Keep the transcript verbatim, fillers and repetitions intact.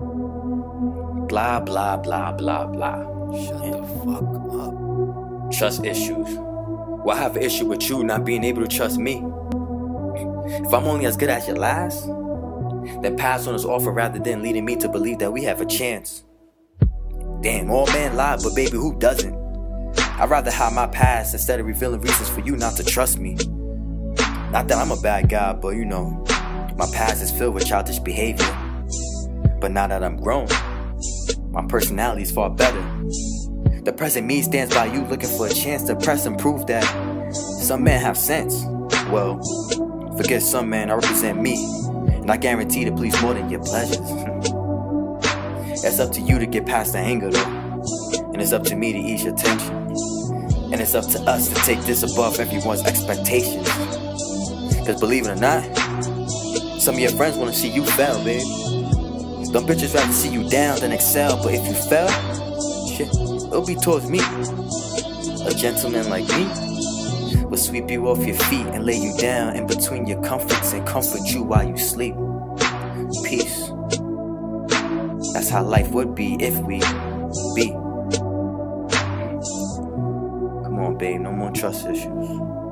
Blah, blah, blah, blah, blah. Shut the fuck up. Trust issues. Well, I have an issue with you not being able to trust me. If I'm only as good as your last, then pass on this offer rather than leading me to believe that we have a chance. Damn, all men lie, but baby, who doesn't? I'd rather hide my past instead of revealing reasons for you not to trust me. Not that I'm a bad guy, but you know, my past is filled with childish behavior. But now that I'm grown, my personality is far better. The present me stands by you looking for a chance to press and prove that some men have sense. Well, forget some men, I represent me, and I guarantee to please more than your pleasures. It's up to you to get past the anger though, and it's up to me to ease your tension, and it's up to us to take this above everyone's expectations. Cause believe it or not, some of your friends wanna see you fail, babe. Them bitches rather see you down than excel, but if you fail, shit, it'll be towards me. A gentleman like me will sweep you off your feet and lay you down in between your comforts and comfort you while you sleep. Peace. That's how life would be if we be. Come on, babe, no more trust issues.